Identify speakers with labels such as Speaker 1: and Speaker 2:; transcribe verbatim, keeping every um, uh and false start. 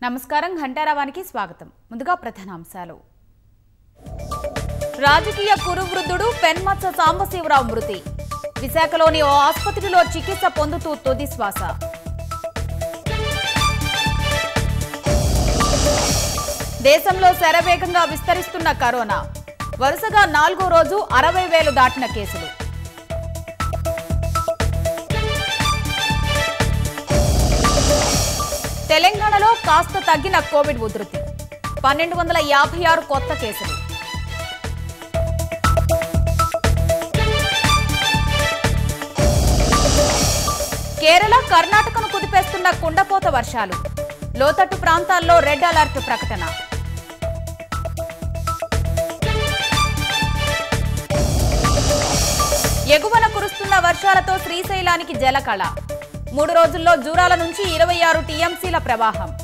Speaker 1: నమస్కారం ఘంటారావానికి స్వాగతం. ముందుగా ప్రధానాంశాలు. రాజకీయ కురువృద్ధుడు పెన్మత్స సాంబశివరావు మృతి. విశాఖలోని ఓ ఆసుపత్రిలో చికిత్స పొందుతూ తుది శ్వాస. దేశంలో శరవేగంగా విస్తరిస్తున్న కరోనా. వరుసగా నాలుగో రోజు అరవై వేలు దాటిన కేసులు. తెలంగాణలో కాస్త తగ్గిన కోవిడ్ ఉధృతి. పన్నెండు వందల యాభై ఆరు కొత్త కేసులు. కేరళ, కర్ణాటకను కుదిపేస్తున్న కుండపోత వర్షాలు. లోతట్టు ప్రాంతాల్లో రెడ్ అలర్ట్ ప్రకటన. ఎగువన కురుస్తున్న వర్షాలతో శ్రీశైలానికి జలకళ. మూడు రోజుల్లో జూరాల నుంచి ఇరవై ఆరు టీఎంసీల ప్రవాహం.